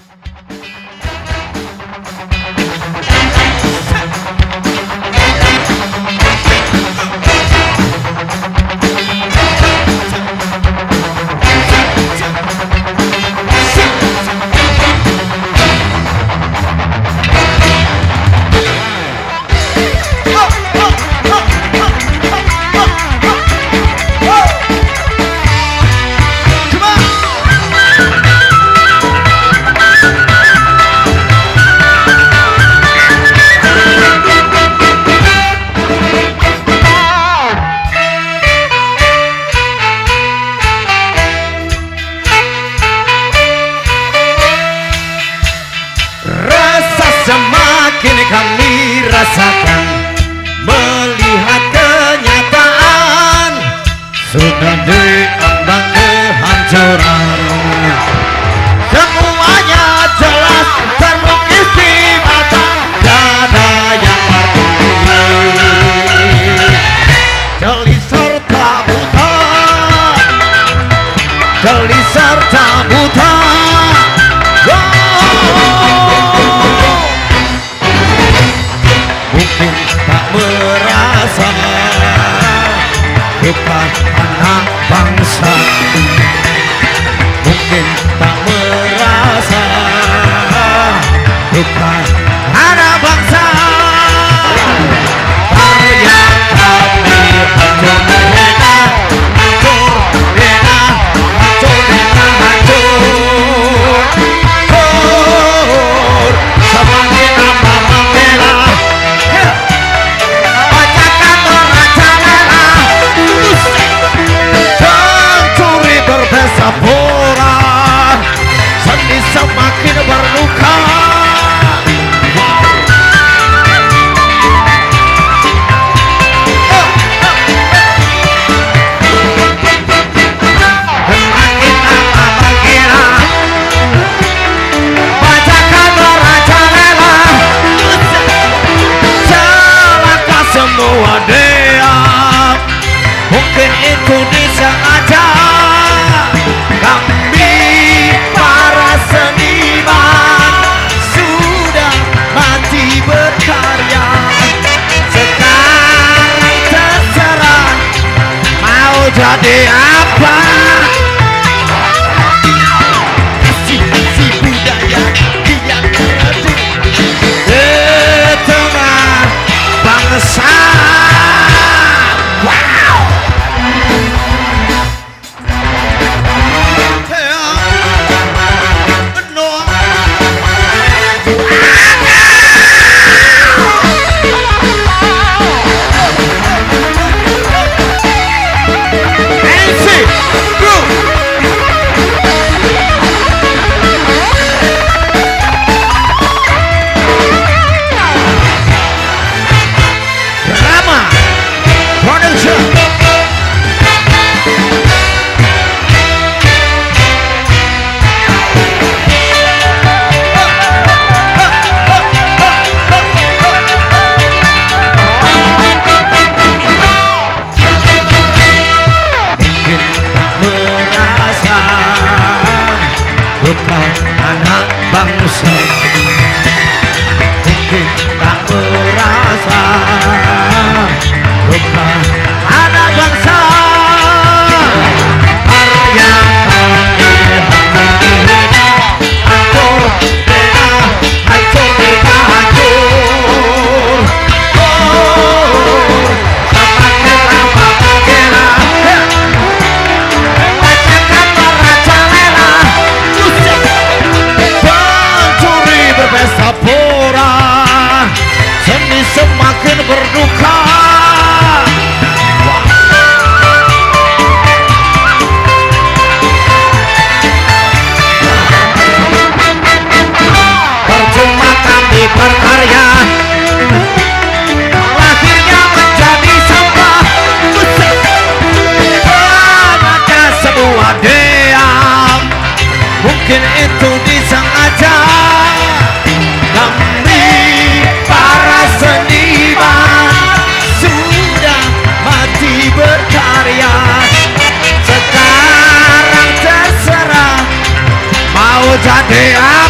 Kami rasakan melihat kenyataan sudah diambang kehancuran. Semuanya jelas terlukis di mata, tiada yang berdiri. Jeli serta buta, jeli serta buta. Mungkin tak merasa bukan anak bangsa, mungkin tak merasa bukan anak bangsa. Karya kami hancur lena, hancur lena, hancur lena, hancur. Semakin lama membela Sapora, seni semakin berluka. Semakin lama mengira, bacakan merajalela, celaka semua diam. Mungkin itu disengaja. Kami para seniman sudah mati berkarya. Sekarang terserah mau jadi apa. Isi budaya yang beradu di tengah bangsa. Wow. Bukan anak bangsa, mungkin tak merasa bukan anak bangsa. Karya kami hancur lena, hancur lena, hancur lena, hancur. Semakin lama mengira, bacakan merajalela. Pencuri berpesta pora, seni semakin berduka. Percuma kami berkarya, akhirnya menjadi sampah. Kenapa semua diam? Mungkin itu disengaja. Kami para seniman sudah mati berkarya. Sekarang terserah mau jadi